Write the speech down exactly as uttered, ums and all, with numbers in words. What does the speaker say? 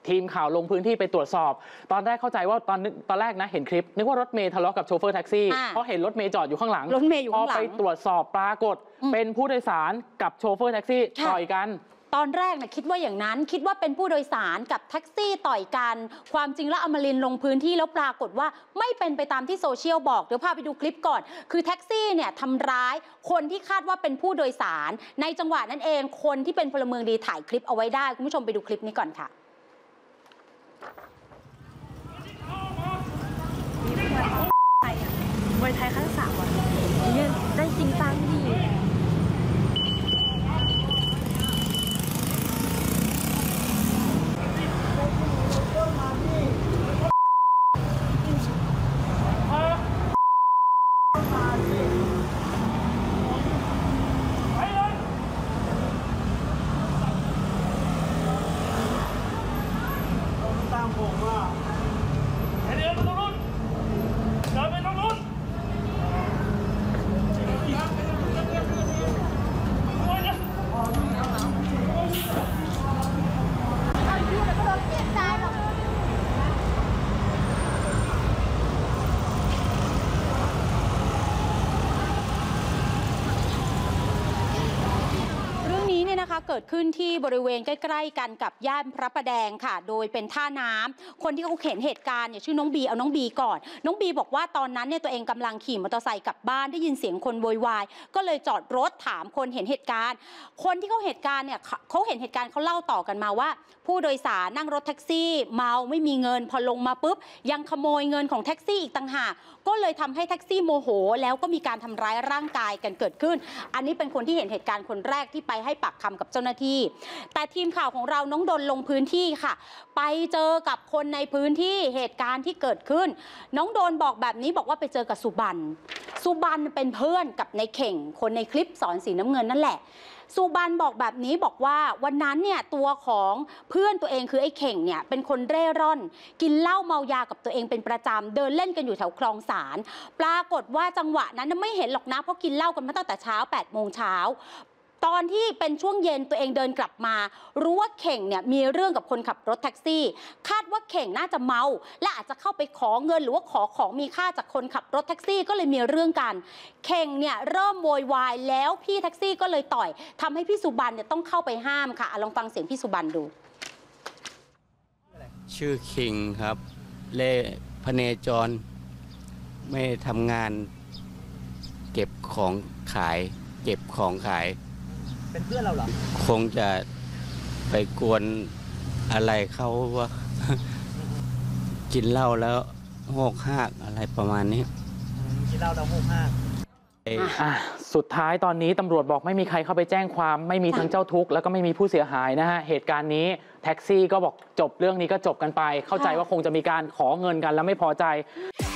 ทีมข่าวลงพื้นที่ไปตรวจสอบตอนแรกเข้าใจว่าตอนตอนแรกนะเห็นคลิปนึกว่ารถเมย์ทะเลาะกับโชเฟอร์แท็กซี่เพราะเห็นรถเมย์จอดอยู่ข้างหลังรถเมย์อยู่ข้างหลังพอไปตรวจสอบปรากฏเป็นผู้โดยสารกับโชเฟอร์แท็กซี่ต่อยกันตอนแรกนะคิดว่าอย่างนั้นคิดว่าเป็นผู้โดยสารกับแท็กซี่ต่อยกันความจริงแล้วอมรินทร์ลงพื้นที่แล้วปรากฏว่าไม่เป็นไปตามที่โซเชียลบอกเดี๋ยวพาไปดูคลิปก่อนคือแท็กซี่เนี่ยทำร้ายคนที่คาดว่าเป็นผู้โดยสารในจังหวะนั้นเองคนที่เป็นพลเมืองดีถ่ายคลิปเอาไว้ได้คุณผู้ชมไปดูคลิปนี้ก่อนค่ะมวยไทยขั้นสามวันนี้ได้จริงจังดีเกิดขึ้นที่บริเวณใกล้ๆกันกับย่านพระประแดงค่ะโดยเป็นท่าน้ำคนที่เขาเห็นเหตุการณ์เนี่ยชื่อน้องบีเอาน้องบีก่อนน้องบีบอกว่าตอนนั้นเนี่ยตัวเองกำลังขี่มอเตอร์ไซค์กลับบ้านได้ยินเสียงคนโวยวายก็เลยจอดรถถามคนเห็นเหตุการณ์คนที่เขาเหตุการณ์เนี่ยเขาเห็นเหตุการณ์เขาเล่าต่อกันมาว่าผู้โดยสารนั่งรถแท็กซี่เมาไม่มีเงินพอลงมาปุ๊บยังขโมยเงินของแท็กซี่อีกต่างหากก็เลยทำให้แท็กซี่โมโหแล้วก็มีการทำร้ายร่างกายกันเกิดขึ้นอันนี้เป็นคนที่เห็นเหตุการณ์คนแรกที่ไปให้ปากคำกับเจ้าหน้าที่แต่ทีมข่าวของเราน้องดนลงพื้นที่ค่ะไปเจอกับคนในพื้นที่เหตุการณ์ที่เกิดขึ้นน้องโดนบอกแบบนี้บอกว่าไปเจอกับสุบันสุบันเป็นเพื่อนกับในเข่งคนในคลิปสอนสีน้ำเงินนั่นแหละสุบันบอกแบบนี้บอกว่าวันนั้นเนี่ยตัวของเพื่อนตัวเองคือไอ้เข่งเนี่ยเป็นคนเร่ร่อนกินเหล้าเมายากับตัวเองเป็นประจำเดินเล่นกันอยู่แถวคลองสารปรากฏว่าจังหวะนั้นไม่เห็นหรอกนะเพราะกินเหล้ากันมาตั้งแต่เช้าแปดโมงเช้าตอนที่เป็นช่วงเย็นตัวเองเดินกลับมารู้ว่าเข่งเนี่ยมีเรื่องกับคนขับรถแท็กซี่คาดว่าเข่งน่าจะเมาและอาจจะเข้าไปขอเงินหรือว่าขอของมีค่าจากคนขับรถแท็กซี่ก็เลยมีเรื่องกันเข่งเนี่ยเริ่มโวยวายแล้วพี่แท็กซี่ก็เลยต่อยทำให้พี่สุบันเนี่ยต้องเข้าไปห้ามค่ะลองฟังเสียงพี่สุบันดูชื่อคิงครับเล่พเนจรไม่ทำงานเก็บของขายเก็บของขายเป็นเพื่อนเราเหรอคงจะไปกวนอะไรเขาว่า กินเหล้าแล้วโหกหากอะไรประมาณนี้กินเหล้าแล้วโหกหากสุดท้ายตอนนี้ตำรวจบอกไม่มีใครเข้าไปแจ้งความไม่มีทั้งเจ้าทุกข์แล้วก็ไม่มีผู้เสียหายนะฮะเหตุการณ์นี้แท็กซี่ก็บอกจบเรื่องนี้ก็จบกันไปเข้าใจว่าคงจะมีการขอเงินกันแล้วไม่พอใจ